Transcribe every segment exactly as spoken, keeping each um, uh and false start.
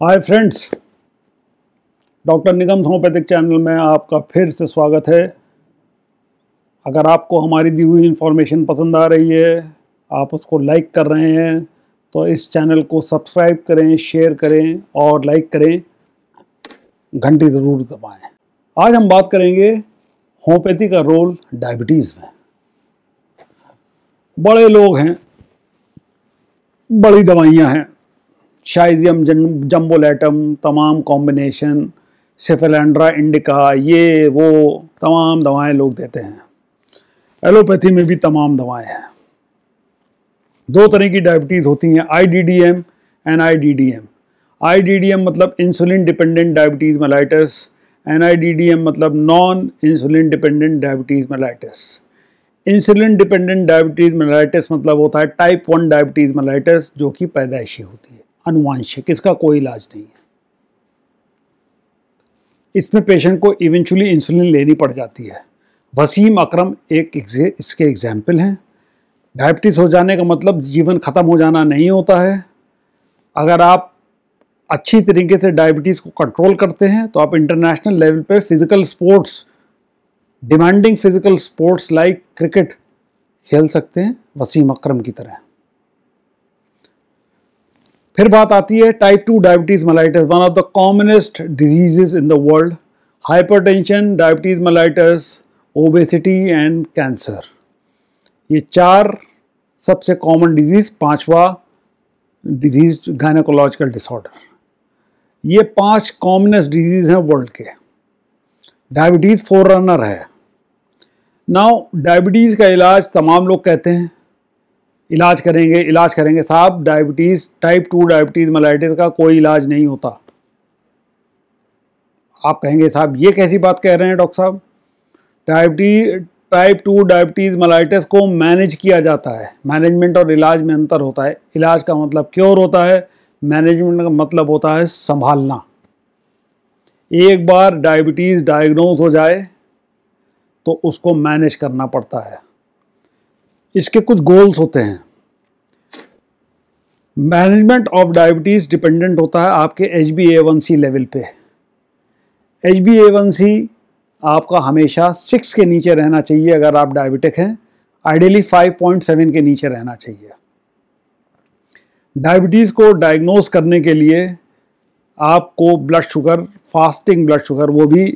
हाय friends, doctor Nigam homeopathic channel में आपका फिर से स्वागत है। अगर आपको हमारी दी हुई इन्फॉर्मेशन पसंद आ रही है, आप उसको लाइक कर रहे हैं, तो इस चैनल को सब्सक्राइब करें, शेयर करें और लाइक करें, घंटी ज़रूर दबाएं। आज हम बात करेंगे होम्योपैथी का रोल डायबिटीज़ में। बड़े लोग हैं, बड़ी दवाइयाँ हैं, शाइजियम, जम्बोलेटम, तमाम कॉम्बिनेशन, सेफेलेंड्रा इंडिका, ये वो तमाम दवाएं लोग देते हैं। एलोपैथी में भी तमाम दवाएं हैं। दो तरह की डायबिटीज़ होती हैं, I D D M N I D D M. I D D M मतलब insulin dependent diabetes mellitus, N I D D M मतलब non insulin dependent diabetes mellitus. Insulin dependent diabetes mellitus मतलब होता है type one diabetes mellitus, जो कि पैदाइशी होती है, अनुवांशिक, इसका कोई इलाज नहीं है। इसमें पेशेंट को इवेंचुअली इंसुलिन लेनी पड़ जाती है। वसीम अकरम एक इसके एग्जाम्पल हैं। डायबिटीज़ हो जाने का मतलब जीवन ख़त्म हो जाना नहीं होता है। अगर आप अच्छी तरीके से डायबिटीज़ को कंट्रोल करते हैं तो आप इंटरनेशनल लेवल पे physical sports, demanding physical sports like cricket खेल सकते हैं, वसीम अकरम की तरह। फिर बात आती है type two diabetes mellitus, one of the commonest diseases in the world. Hypertension, diabetes mellitus, obesity and cancer, ये चार सबसे कॉमन डिजीज। पांचवा डिजीज गायनेकोलॉजिकल डिसऑर्डर। ये पांच कॉमनेस्ट डिजीज हैं वर्ल्ड के। डायबिटीज फोर रनर है। नाउ डायबिटीज़ का इलाज तमाम लोग कहते हैं इलाज करेंगे इलाज करेंगे साहब, diabetes type two diabetes mellitus का कोई इलाज नहीं होता। आप कहेंगे साहब ये कैसी बात कह रहे हैं डॉक्टर साहब? Diabetes type two diabetes mellitus को मैनेज किया जाता है। मैनेजमेंट और इलाज में अंतर होता है। इलाज का मतलब क्योर होता है, मैनेजमेंट का मतलब होता है संभालना। एक बार डायबिटीज़ डायग्नोज हो जाए तो उसको मैनेज करना पड़ता है। इसके कुछ गोल्स होते हैं। मैनेजमेंट ऑफ डायबिटीज़ डिपेंडेंट होता है आपके H B A one C level पे। H B A one C आपका हमेशा सिक्स के नीचे रहना चाहिए अगर आप डायबिटिक हैं। आइडियली फाइव पॉइंट सेवन के नीचे रहना चाहिए। डायबिटीज़ को डायग्नोज करने के लिए आपको blood sugar, fasting blood sugar, वो भी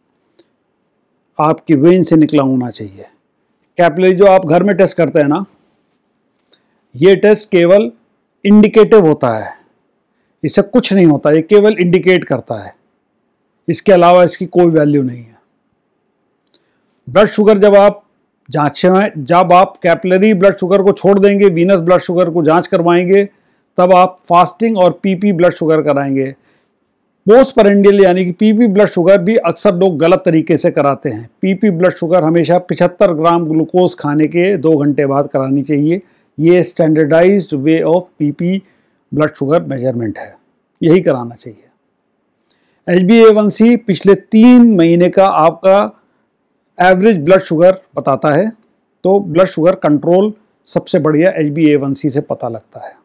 आपकी वेन से निकला होना चाहिए। कैपिलरी जो आप घर में टेस्ट करते हैं ना, ये टेस्ट केवल इंडिकेटिव होता है, इससे कुछ नहीं होता, ये केवल इंडिकेट करता है, इसके अलावा इसकी कोई वैल्यू नहीं है। ब्लड शुगर जब आप जांचें जब आप कैपिलरी ब्लड शुगर को छोड़ देंगे, वीनस ब्लड शुगर को जांच करवाएंगे, तब आप फास्टिंग और पीपी ब्लड शुगर कराएंगे। पोस्टपरेंडियल यानी कि पीपी ब्लड शुगर भी अक्सर लोग गलत तरीके से कराते हैं। पीपी ब्लड शुगर हमेशा पचहत्तर ग्राम ग्लूकोज खाने के दो घंटे बाद करानी चाहिए। ये standardised way of PP blood sugar measurement है, यही कराना चाहिए। H B A one C पिछले तीन महीने का आपका एवरेज ब्लड शुगर बताता है, तो ब्लड शुगर कंट्रोल सबसे बढ़िया H B A one C से पता लगता है।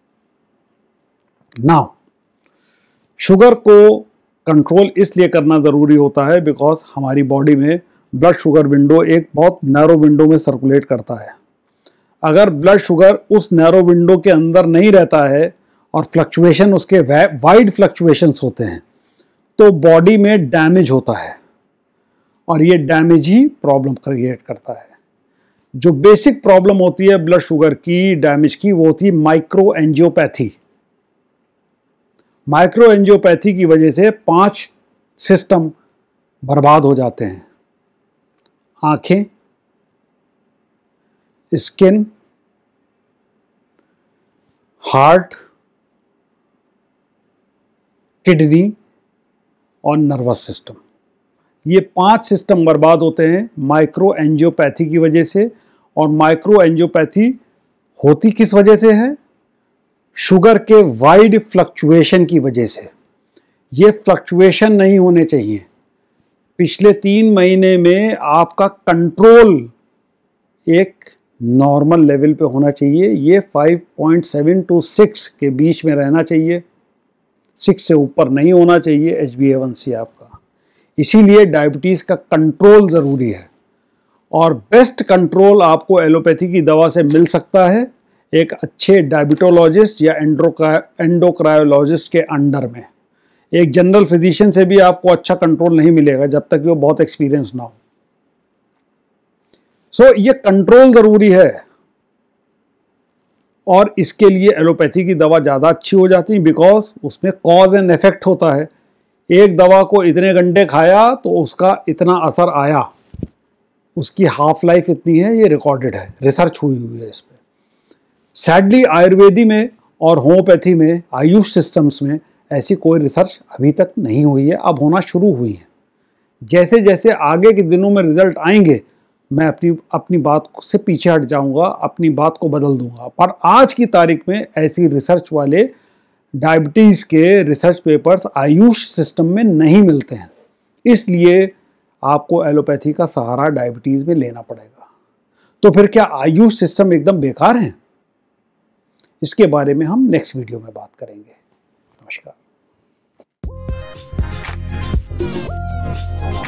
नाउ शुगर को कंट्रोल इसलिए करना ज़रूरी होता है बिकॉज हमारी बॉडी में ब्लड शुगर विंडो एक बहुत नैरो विंडो में सर्कुलेट करता है। अगर ब्लड शुगर उस नैरो विंडो के अंदर नहीं रहता है और फ्लक्चुएशन उसके वाइड फ्लक्चुएशंस होते हैं, तो बॉडी में डैमेज होता है और ये डैमेज ही प्रॉब्लम क्रिएट करता है। जो बेसिक प्रॉब्लम होती है ब्लड शुगर की, डैमेज की, वो होती है माइक्रो एंजियोपैथी। माइक्रो एंजियोपैथी की वजह से पांच सिस्टम बर्बाद हो जाते हैं। आंखें, स्किन, हार्ट, किडनी और नर्वस सिस्टम। ये पांच सिस्टम बर्बाद होते हैं माइक्रो एंजियोपैथी की वजह से। और माइक्रो एंजियोपैथी होती किस वजह से है? शुगर के वाइड फ्लक्चुएशन की वजह से। ये फ्लक्चुएशन नहीं होने चाहिए। पिछले तीन महीने में आपका कंट्रोल एक नॉर्मल लेवल पे होना चाहिए। ये five point seven to six के बीच में रहना चाहिए। सिक्स से ऊपर नहीं होना चाहिए H B A one C आपका। इसीलिए डायबिटीज़ का कंट्रोल ज़रूरी है, और बेस्ट कंट्रोल आपको एलोपैथी की दवा से मिल सकता है एक अच्छे डायबिटोलॉजिस्ट या एंडोक्रायोलॉजिस्ट के अंडर में। एक जनरल फिजिशियन से भी आपको अच्छा कंट्रोल नहीं मिलेगा जब तक वो बहुत एक्सपीरियंस ना हो। सो so, ये कंट्रोल ज़रूरी है, और इसके लिए एलोपैथी की दवा ज़्यादा अच्छी हो जाती है, बिकॉज उसमें कॉज एंड इफेक्ट होता है। एक दवा को इतने घंटे खाया तो उसका इतना असर आया, उसकी हाफ लाइफ इतनी है, ये रिकॉर्डेड है, रिसर्च हुई हुई है इस पर। सैडली आयुर्वेदी में और होम्योपैथी में, आयुष सिस्टम्स में ऐसी कोई रिसर्च अभी तक नहीं हुई है, अब होना शुरू हुई है। जैसे जैसे आगे के दिनों में रिजल्ट आएंगे, मैं अपनी अपनी बात से पीछे हट जाऊंगा, अपनी बात को बदल दूंगा। पर आज की तारीख में ऐसी रिसर्च वाले डायबिटीज़ के रिसर्च पेपर्स आयुष सिस्टम में नहीं मिलते हैं, इसलिए आपको एलोपैथी का सहारा डायबिटीज़ में लेना पड़ेगा। तो फिर क्या आयुष सिस्टम एकदम बेकार है? इसके बारे में हम नेक्स्ट वीडियो में बात करेंगे। नमस्कार।